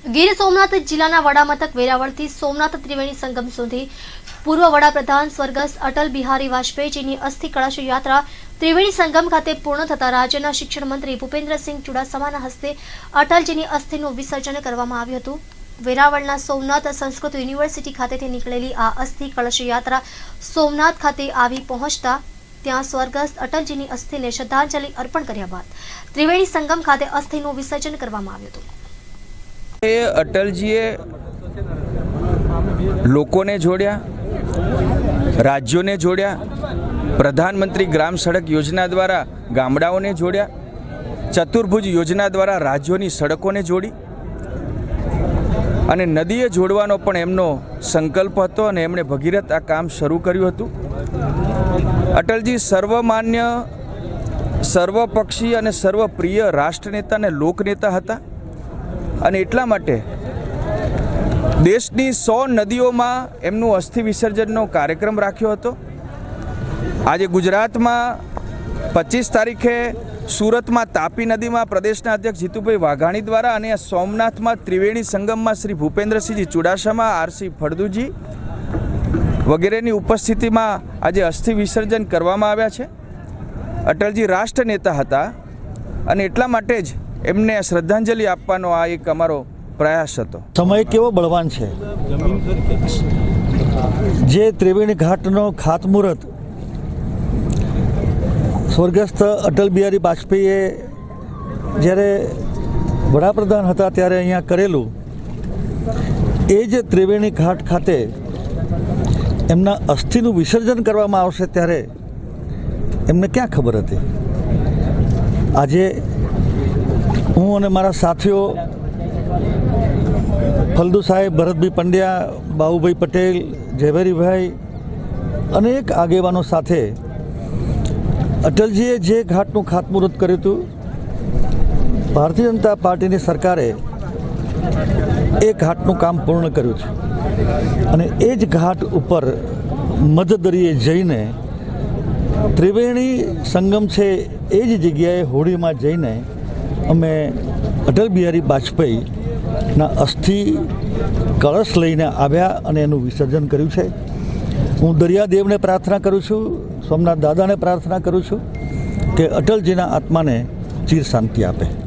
ગીર સોમનાથ જિલ્લાના વડામથક વેરાવળથી સોમનાથ ત્રિવેણી સંગમ સુધી પૂર્વ વડાપ્રધાન સ્વર્ગસ્થ અટલ બિહારી વાજપેયીજીની અસ્થિ કળશ યાત્રા ત્રિવેણી સંગમ ખાતે પૂર્ણ થતા રાજ્યના શિક્ષણ મંત્રી ભૂપેન્દ્રસિંહ ચુડાસમાના હસ્તે અટલજીની અસ્થિનું વિસર્જન કરવામાં આવ્યું હતું। વેરાવળના સોમનાથ સંસ્કૃત યુનિવર્સિટી ખાતેથી નીકળેલી આ અસ્થિ કળશ યાત્રા સોમનાથ ખાતે આવી પહોંચતા ત્યાં સ્વર્ગસ્થ અટલજીની અસ્થિને શ્રદ્ધાંજલિ અર્પણ કર્યા બાદ ત્રિવેણી સંગમ ખાતે અસ્થિનું વિસર્જન કરવામાં આવ્યું હતું। અટલજીએ લોકોને જોડ્યા, રાજ્યોને જોડ્યા, પ્રધાનમંત્રી ગ્રામ સડક યોજના દ્વારા ગામડાઓને જોડ્યા, ચતુર્ભુજ યોજના દ્વારા રાજ્યોની સડકોને જોડી અને નદીએ જોડવાનો પણ એમનો સંકલ્પ હતો અને એમણે ભગીરથ આ કામ શરૂ કર્યું હતું। અટલજી સર્વમાન્ય, સર્વપક્ષી અને સર્વપ્રિય રાષ્ટ્રનેતા અને લોકનેતા હતા અને એટલા માટે દેશની 100 નદીઓમાં એમનું અસ્થિ વિસર્જનનો કાર્યક્રમ રાખ્યો હતો। આજે ગુજરાતમાં 25 તારીખે સુરતમાં તાપી નદીમાં પ્રદેશના અધ્યક્ષ જીતુભાઈ વાઘાણી દ્વારા અને સોમનાથમાં ત્રિવેણી સંગમમાં શ્રી ભૂપેન્દ્રસિંહજી ચુડાસમા, આરસી ફળદુજી વગેરેની ઉપસ્થિતિમાં આજે અસ્થિ વિસર્જન કરવામાં આવ્યા છે। અટલજી રાષ્ટ્રનેતા હતા અને એટલા માટે જ એમને શ્રદ્ધાંજલિ આપવાનો આ એક અમારો પ્રયાસ હતો। સમય કેવો બળવાન છે। જે ત્રિવેણી ઘાટનો ખાતમુહૂર્ત સ્વર્ગસ્થ અટલ બિહારી વાજપેયીએ જ્યારે વડાપ્રધાન હતા ત્યારે અહીંયા કરેલું, એ જ ત્રિવેણી ઘાટ ખાતે એમના અસ્થિનું વિસર્જન કરવામાં આવશે ત્યારે એમને ક્યાં ખબર હતી। આજે હું અને મારા સાથીઓ ફલદુ સાહેબ, ભરતભાઈ પંડ્યા, બાબુભાઈ પટેલ, ઝવેરીભાઈ અનેક આગેવાનો સાથે અટલજીએ જે ઘાટનું ખાતમુહૂર્ત કર્યું હતું, ભારતીય જનતા પાર્ટીની સરકારે એ ઘાટનું કામ પૂર્ણ કર્યું છે અને એ જ ઘાટ ઉપર મધદરિયે જઈને ત્રિવેણી સંગમ છે એ જ જગ્યાએ હોળીમાં જઈને અમે અટલ બિહારી વાજપેયીના અસ્થિ કળશ લઈને આવ્યા અને એનું વિસર્જન કર્યું છે। હું દરિયાદેવને પ્રાર્થના કરું છું, સોમનાથ દાદાને પ્રાર્થના કરું છું કે અટલજીના આત્માને ચિર શાંતિ આપે।